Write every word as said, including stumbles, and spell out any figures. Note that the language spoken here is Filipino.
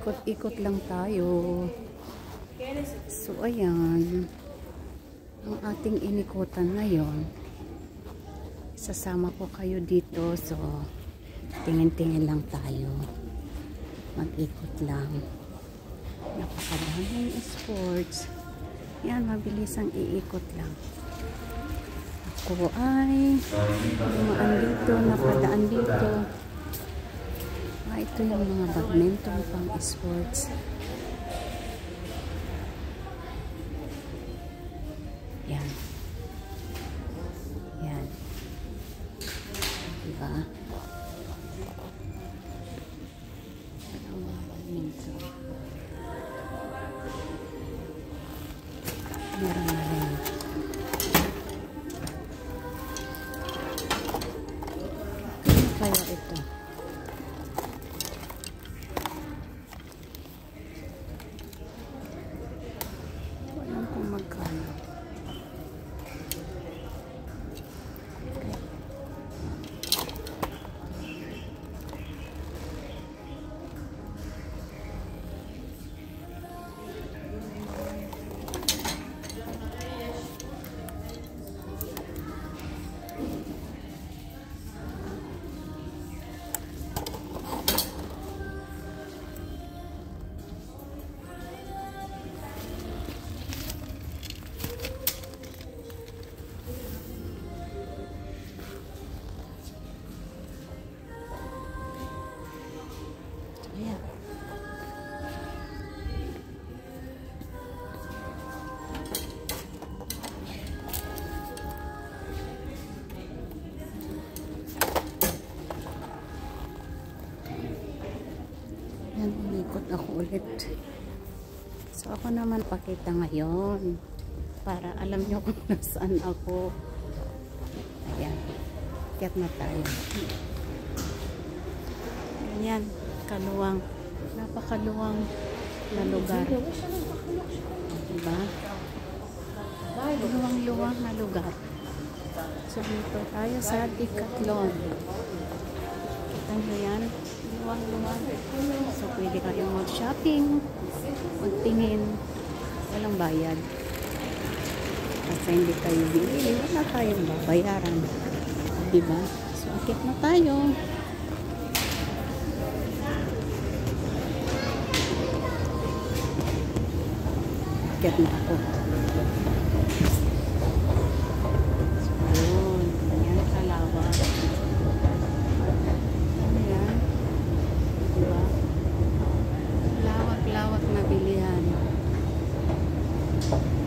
Ikot-ikot lang tayo. So, ayan. Ang ating inikutan ngayon. Sasama ko kayo dito. So, tingin-tingin lang tayo. Mag-ikot lang. Napakadaming sports. Yan, mabilis ang iikot lang. Ako ay dumaan dito, napadaan dito. Ah, ito yung mga badminton pang sports. Yan. Yan. Diba? Ang mga badminton. Meron na rin. Ano kaya ito? Walang kung magkano. Yan, umikot ako ulit. So, ako naman pakita ngayon. Para alam nyo kung nasaan ako. Ayan. Kiyat na tayo. Ayan. Kaluwang. Napakaluwang na lugar. Diba? Luwang-luwang na lugar. So, dito tayo sa Decathlon. Kita nyo yan? Luwang-luwang. So, pwede kayong mag-shopping, magtingin, walang bayad. Kasi hindi kayo bili, wala tayong babayaran. Diba? So, akit na tayo. Akit na ako. Lawak na bilihan.